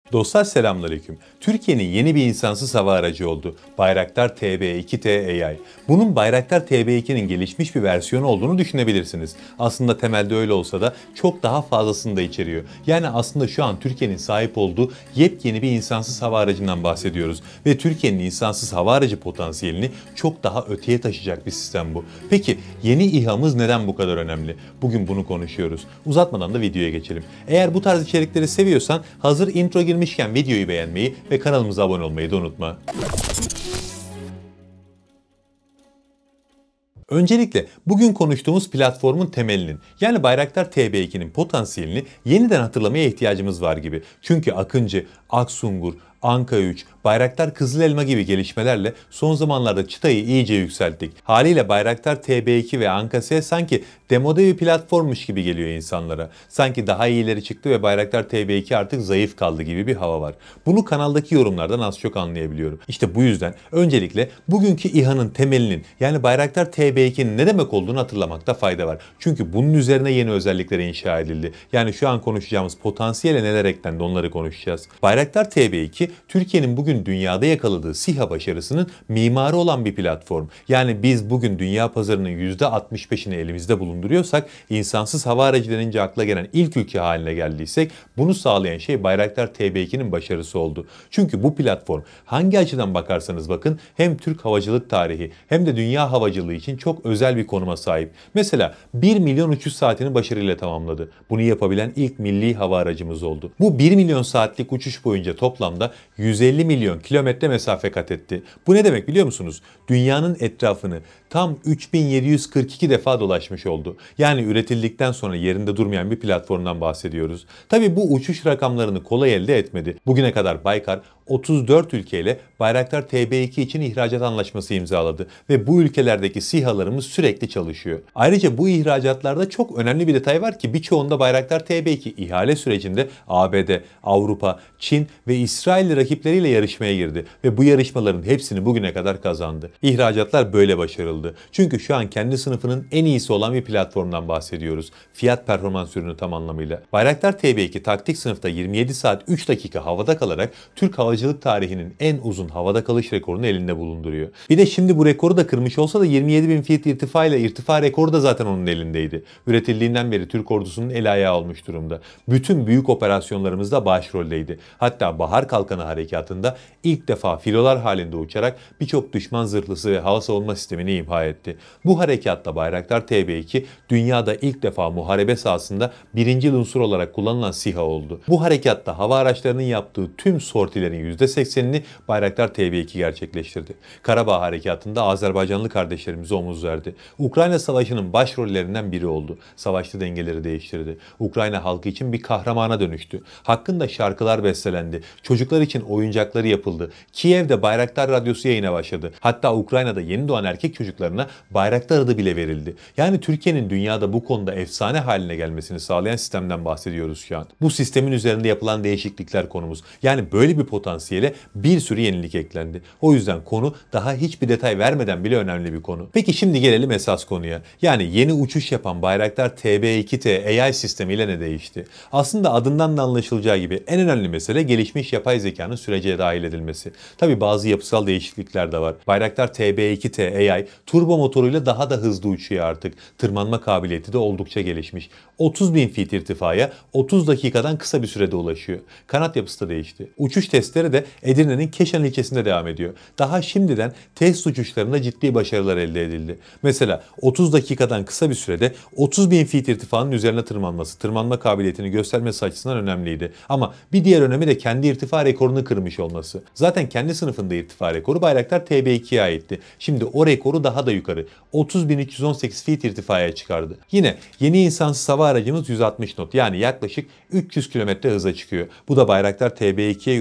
Dostlar selamünaleyküm. Türkiye'nin yeni bir insansız hava aracı oldu. Bayraktar TB2T AI. Bunun Bayraktar TB2'nin gelişmiş bir versiyonu olduğunu düşünebilirsiniz. Aslında temelde öyle olsa da çok daha fazlasını da içeriyor. Yani aslında şu an Türkiye'nin sahip olduğu yepyeni bir insansız hava aracından bahsediyoruz. Ve Türkiye'nin insansız hava aracı potansiyelini çok daha öteye taşıyacak bir sistem bu. Peki yeni İHA'mız neden bu kadar önemli? Bugün bunu konuşuyoruz. Uzatmadan da videoya geçelim. Eğer bu tarz içerikleri seviyorsan hazır intro girmişken videoyu beğenmeyi ve kanalımıza abone olmayı da unutma. Öncelikle bugün konuştuğumuz platformun temelinin yani Bayraktar TB2'nin potansiyelini yeniden hatırlamaya ihtiyacımız var gibi. Çünkü Akıncı, Aksungur, Anka 3, Bayraktar Kızıl Elma gibi gelişmelerle son zamanlarda çıtayı iyice yükselttik. Haliyle Bayraktar TB2 ve Anka S sanki demode bir platformmuş gibi geliyor insanlara. Sanki daha iyileri çıktı ve Bayraktar TB2 artık zayıf kaldı gibi bir hava var. Bunu kanaldaki yorumlardan az çok anlayabiliyorum. İşte bu yüzden öncelikle bugünkü İHA'nın temelinin yani Bayraktar TB2'nin ne demek olduğunu hatırlamakta fayda var. Çünkü bunun üzerine yeni özellikler inşa edildi. Yani şu an konuşacağımız potansiyele neler eklendi onları konuşacağız. Bayraktar TB2 Türkiye'nin bugün dünyada yakaladığı SİHA başarısının mimarı olan bir platform. Yani biz bugün dünya pazarının %65'ini elimizde bulunduruyorsak, insansız hava aracı denince akla gelen ilk ülke haline geldiysek bunu sağlayan şey Bayraktar TB2'nin başarısı oldu. Çünkü bu platform hangi açıdan bakarsanız bakın hem Türk havacılık tarihi hem de dünya havacılığı için çok özel bir konuma sahip. Mesela 1 milyon uçuş saatini başarıyla tamamladı. Bunu yapabilen ilk milli hava aracımız oldu. Bu 1 milyon saatlik uçuş boyunca toplamda 150 milyon kilometre mesafe kat etti. Bu ne demek biliyor musunuz? Dünyanın etrafını tam 3742 defa dolaşmış oldu. Yani üretildikten sonra yerinde durmayan bir platformdan bahsediyoruz. Tabii bu uçuş rakamlarını kolay elde etmedi. Bugüne kadar Baykar 34 ülkeyle Bayraktar TB2 için ihracat anlaşması imzaladı ve bu ülkelerdeki SİHA'larımız sürekli çalışıyor. Ayrıca bu ihracatlarda çok önemli bir detay var ki birçoğunda Bayraktar TB2 ihale sürecinde ABD, Avrupa, Çin ve İsrail rakipleriyle yarışmaya girdi ve bu yarışmaların hepsini bugüne kadar kazandı. İhracatlar böyle başarıldı. Çünkü şu an kendi sınıfının en iyisi olan bir platformdan bahsediyoruz. Fiyat performans ürünü tam anlamıyla. Bayraktar TB2 taktik sınıfta 27 saat 3 dakika havada kalarak Türk havacılık tarihinin en uzun havada kalış rekorunu elinde bulunduruyor. Bir de şimdi bu rekoru da kırmış olsa da 27.000 feet irtifa ile irtifa rekoru da zaten onun elindeydi. Üretildiğinden beri Türk ordusunun el ayağı olmuş durumda. Bütün büyük operasyonlarımızda başroldeydi. Hatta Bahar Kalkanı harekatında ilk defa filolar halinde uçarak birçok düşman zırhlısı ve hava savunma sistemini imha etti. Bu harekatta Bayraktar TB2 dünyada ilk defa muharebe sahasında birinci unsur olarak kullanılan SİHA oldu. Bu harekatta hava araçlarının yaptığı tüm sortilerin %80'ini Bayraktar TB2 gerçekleştirdi. Karabağ harekatında Azerbaycanlı kardeşlerimize omuz verdi. Ukrayna Savaşı'nın başrollerinden biri oldu. Savaşta dengeleri değiştirdi. Ukrayna halkı için bir kahramana dönüştü. Hakkında şarkılar bestelendi. Çocuklar için oyuncakları yapıldı. Kiev'de Bayraktar radyosu yayına başladı. Hatta Ukrayna'da yeni doğan erkek çocuklarına Bayraktar adı bile verildi. Yani Türkiye'nin dünyada bu konuda efsane haline gelmesini sağlayan sistemden bahsediyoruz şu an. Bu sistemin üzerinde yapılan değişiklikler konumuz. Yani böyle bir potansiyele bir sürü yenilik eklendi. O yüzden konu daha hiçbir detay vermeden bile önemli bir konu. Peki şimdi gelelim esas konuya. Yani yeni uçuş yapan Bayraktar TB2T AI sistemiyle ne değişti? Aslında adından da anlaşılacağı gibi en önemli mesele gelişmiş yapay zekanın sürece dahil edilmesi. Tabi bazı yapısal değişiklikler de var. Bayraktar TB2T AI turbo motoruyla daha da hızlı uçuyor artık. Tırmanma kabiliyeti de oldukça gelişmiş. 30.000 feet irtifaya 30 dakikadan kısa bir sürede ulaşıyor. Kanat yapısı da değişti. Uçuş testleri de Edirne'nin Keşan ilçesinde devam ediyor. Daha şimdiden test uçuşlarında ciddi başarılar elde edildi. Mesela 30 dakikadan kısa bir sürede 30.000 feet irtifanın üzerine tırmanması, tırmanma kabiliyetini göstermesi açısından önemliydi. Ama bir diğer önemi de kendi irtifa rekorunu kırmış olması. Zaten kendi sınıfında irtifa rekoru Bayraktar TB2'ye aitti. Şimdi o rekoru daha da yukarı 30.318 feet irtifaya çıkardı. Yine yeni insansız hava aracımız 160 knot yani yaklaşık 300 km hıza çıkıyor. Bu da Bayraktar TB2'ye göre hızının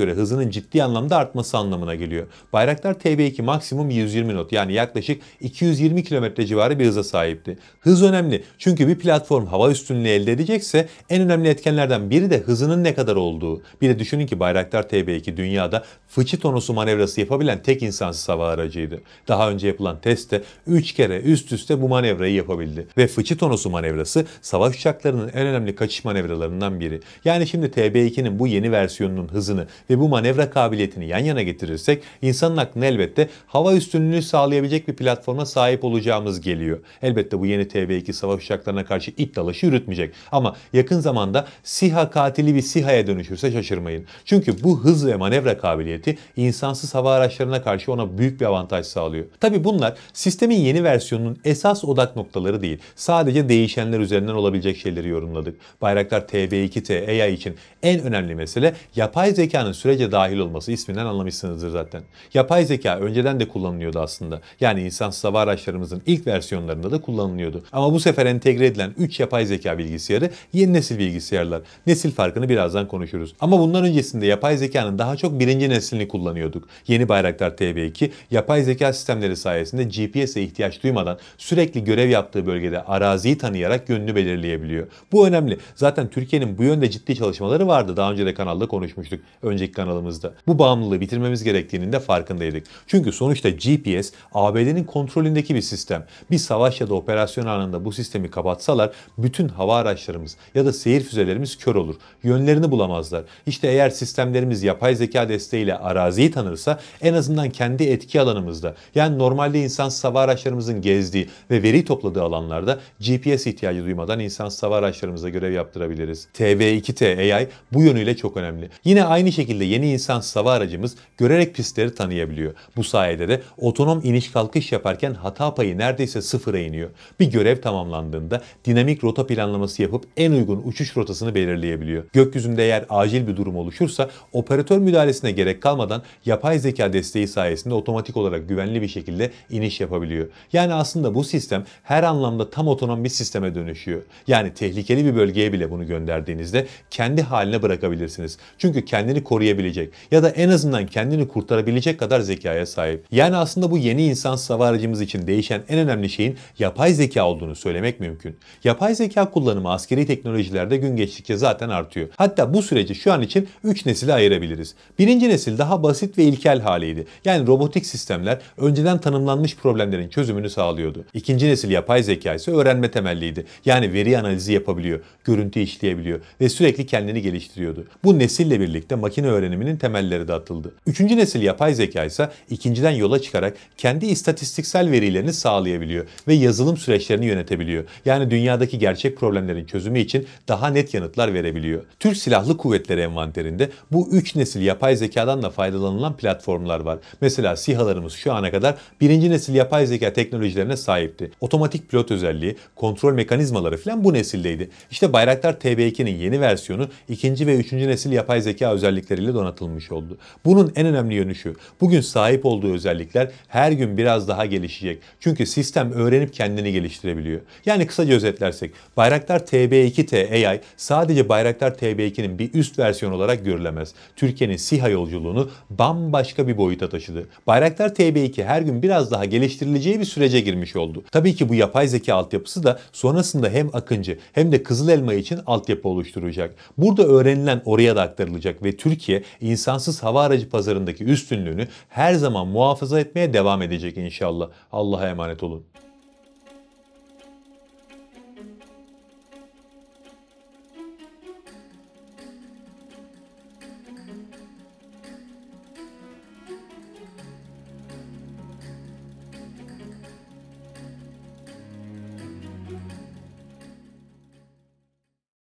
hızının ciddi anlamda artması anlamına geliyor. Bayraktar TB2 maksimum 120 knot yani yaklaşık 220 km civarı bir hıza sahipti. Hız önemli çünkü bir platform hava üstünlüğü elde edecekse en önemli etkenlerden biri de hızının ne kadar olduğu. Bir de düşünün ki Bayraktar TB2 dünyada fıçı tonosu manevrası yapabilen tek insansız hava aracıydı. Daha önce yapılan testte 3 kere üst üste bu manevrayı yapabildi. Ve fıçı tonosu manevrası savaş uçaklarının en önemli kaçış manevralarından biri. Yani şimdi TB2'nin bu yeni versiyonunun hızını ve bu manevra kabiliyetini yan yana getirirsek insanın aklına elbette hava üstünlüğü sağlayabilecek bir platforma sahip olacağımız geliyor. Elbette bu yeni TB2 savaş uçaklarına karşı it dalaşı yürütmeyecek. Ama yakın zamanda SİHA katili bir SİHA'ya dönüşürse şaşırmayın. Çünkü bu hız ve manevra kabiliyeti insansız hava araçlarına karşı ona büyük bir avantaj sağlıyor. Tabi bunlar sistemin yeni versiyonunun esas odak noktaları değil. Sadece değişenler üzerinden olabilecek şeyleri yorumladık. Bayraktar TB2T AI için en önemli mesele yapay zekanın sürece dahil olması, isminden anlamışsınızdır zaten. Yapay zeka önceden de kullanılıyordu aslında. Yani insansız hava araçlarımızın ilk versiyonlarında da kullanılıyordu. Ama bu sefer entegre edilen 3 yapay zeka bilgisayarı yeni nesil bilgisayarlar. Nesil farkını birazdan konuşuruz. Ama bundan öncesinde yapay zekanın daha çok birinci neslini kullanıyorduk. Yeni Bayraktar TB2 yapay zeka sistemleri sayesinde GPS'e ihtiyaç duymadan sürekli görev yaptığı bölgede araziyi tanıyarak yönünü belirleyebiliyor. Bu önemli. Zaten Türkiye'nin bu yönde ciddi çalışmaları vardı. Daha önce de kanalda konuşmuştuk. Önceki kanalımızda. Bu bağımlılığı bitirmemiz gerektiğinin de farkındaydık. Çünkü sonuçta GPS ABD'nin kontrolündeki bir sistem. Bir savaş ya da operasyon anında bu sistemi kapatsalar bütün hava araçlarımız ya da seyir füzelerimiz kör olur. Yönlerini bulamazlar. İşte eğer sistemlerimiz yapay zeka desteğiyle araziyi tanırsa en azından kendi etki alanımızda yani normalde insansız hava araçlarımızın gezdiği ve veri topladığı alanlarda GPS ihtiyacı duymadan insansız hava araçlarımıza görev yaptırabiliriz. TB2T AI bu yönüyle çok önemli. Yine aynı şekilde yeni insansız hava aracımız görerek pistleri tanıyabiliyor. Bu sayede de otonom iniş kalkış yaparken hata payı neredeyse sıfıra iniyor. Bir görev tamamlandığında dinamik rota planlaması yapıp en uygun uçuş rotasını belirleyebiliyor. Gökyüzünde eğer acil bir durum oluşursa operatör müdahalesine gerek kalmadan yapay zeka desteği sayesinde otomatik olarak güvenli bir şekilde iniş yapabiliyor. Yani aslında bu sistem her anlamda tam otonom bir sisteme dönüşüyor. Yani tehlikeli bir bölgeye bile bunu gönderdiğinizde kendi haline bırakabilirsiniz. Çünkü kendini koruyabilecek ya da en azından kendini kurtarabilecek kadar zekaya sahip. Yani aslında bu yeni insansız hava aracımız için değişen en önemli şeyin yapay zeka olduğunu söylemek mümkün. Yapay zeka kullanımı askeri teknolojilerde gün geçtikçe zaten artıyor. Hatta bu süreci şu an için 3 nesile ayırabiliriz. Birinci nesil daha basit ve ilkel haliydi. Yani robotik sistemler önceden tanımlanmış problemlerin çözümünü sağlıyordu. İkinci nesil yapay zeka ise öğrenme temelliydi. Yani veri analizi yapabiliyor, görüntü işleyebiliyor ve sürekli kendini geliştiriyordu. Bu nesille birlikte makine öğreniminin temelleri de atıldı. Üçüncü nesil yapay zeka ise ikinciden yola çıkarak kendi istatistiksel verilerini sağlayabiliyor ve yazılım süreçlerini yönetebiliyor. Yani dünyadaki gerçek problemlerin çözümü için daha net yanıtlar verebiliyor. Türk Silahlı Kuvvetleri envanterinde bu 3 nesil yapay zekadan da faydalanılan platformlar var. Mesela SİHA'larımız şu ana kadar birinci nesil yapay zeka teknolojilerine sahipti. Otomatik pilot özelliği, kontrol mekanizmaları falan bu nesildeydi. İşte Bayraktar TB2'nin yeni versiyonu ikinci ve üçüncü nesil yapay zeka özellikleriyle donatılmış oldu. Bunun en önemli yönü şu. Bugün sahip olduğu özellikler her gün biraz daha gelişecek. Çünkü sistem öğrenip kendini geliştirebiliyor. Yani kısaca özetlersek Bayraktar TB2T AI sadece Bayraktar TB2'nin bir üst versiyon olarak görülemez. Türkiye'nin SİHA yolculuğunu bambaşka bir boyuta taşıdı. Bayraktar TB2 her gün biraz daha geliştirileceği bir sürece girmiş oldu. Tabii ki bu yapay zeka altyapısı da sonrasında hem Akıncı hem de Kızıl Elma için altyapı oluşturacak. Burada öğrenilen oraya da aktarılacak ve Türkiye insansız hava aracı pazarındaki üstünlüğünü her zaman muhafaza etmeye devam edecek inşallah. Allah'a emanet olun.